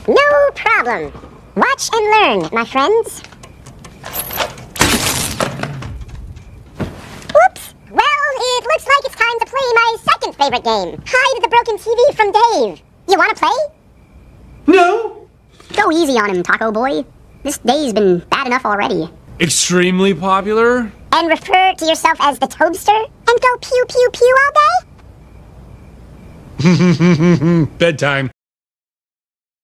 No problem. Watch and learn, my friends. Oops. Well, it looks like it's time to play my second favorite game. Hide the broken TV from Dave. You want to play? No. Go easy on him, Taco Boy. This day's been bad enough already. Extremely popular? And refer to yourself as the Tobster? And go pew pew pew all day? Bedtime.